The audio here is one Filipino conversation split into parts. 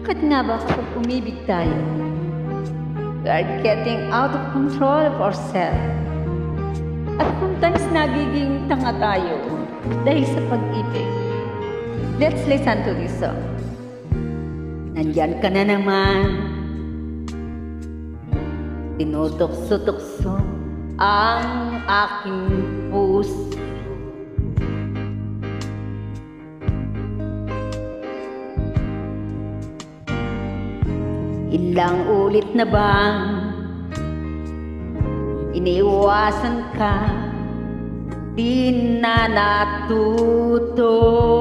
Bakit nga ba kapag umibig tayo, we are getting out of control of ourselves? At sometimes nagiging tanga tayo dahil sa pag-ibig. Let's listen to this song. Nandyan ka na naman, tinutokso-tukso ang aking puso. Ilang ulit na bang iniwasan ka, di na natuto.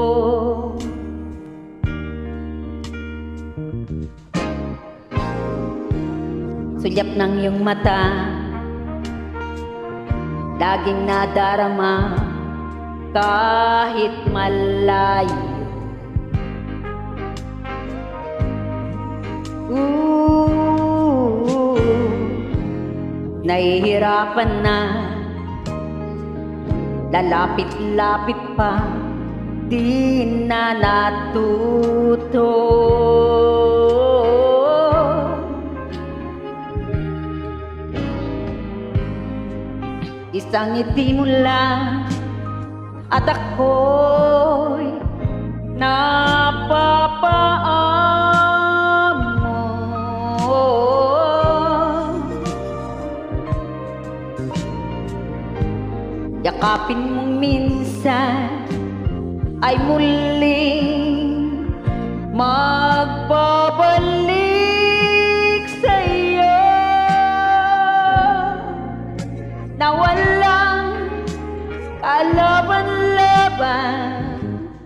Sulyap ng iyong mata, laging nadarama kahit malayo. Nahihirapan na, lalapit-lapit pa, di na natuto. Isang ngiti mo lang at ako'y napapaamo. Yakapin mong minsan ay muling magbabalik sa'yo na walang kalaban-laban.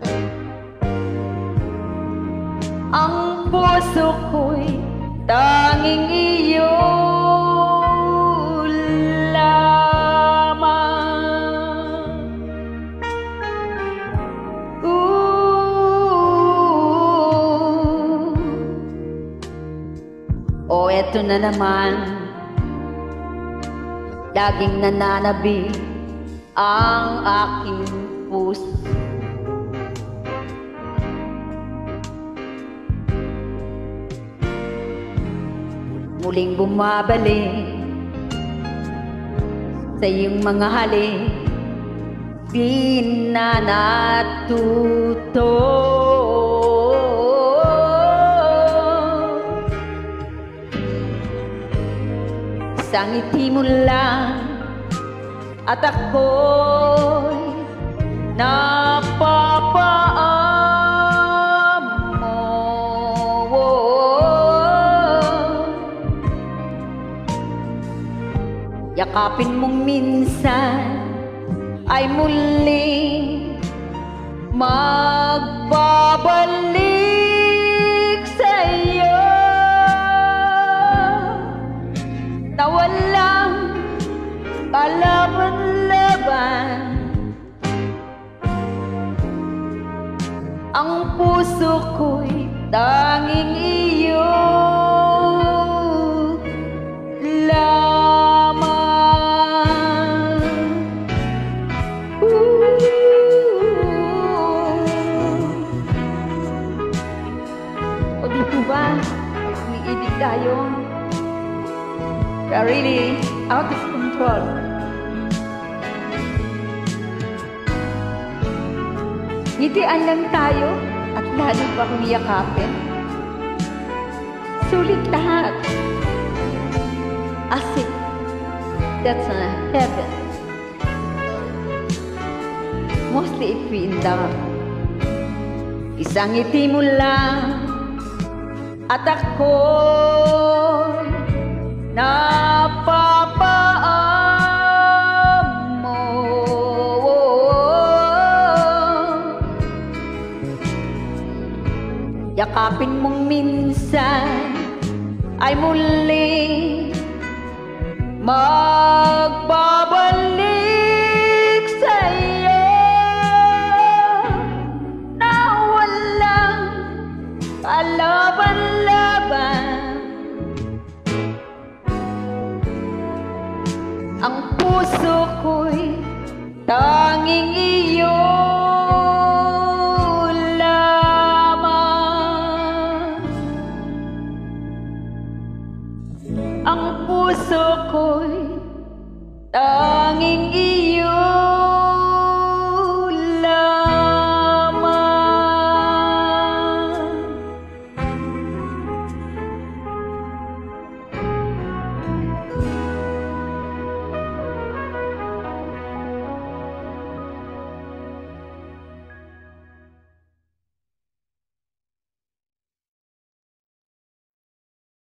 Ang puso ko'y tanging iyo O eto na naman, laging nananabi ang aking puso. Muling bumabalik sa iyong mga halik, di na natuto. Isang ngiti mo lang at ako'y napapaamo. Yakapin mong minsan ay muling magbabalik sa'yo na walang kalaban-laban. Ang puso ko'y tanging iyo lamang. O di po ba, umiibig tayo, we are really out of control. Ngitian lang tayo at lalo pa kung yakapin. Sulit lahat. As if that's a heaven. Mostly if we in love. Isang ngiti mo lang at ako'y napapaamo. Yakapin mong minsan ay muling magbabalik sa'yo na walang kalaban-laban. Ang puso ko'y tanging iyo lamang. tanging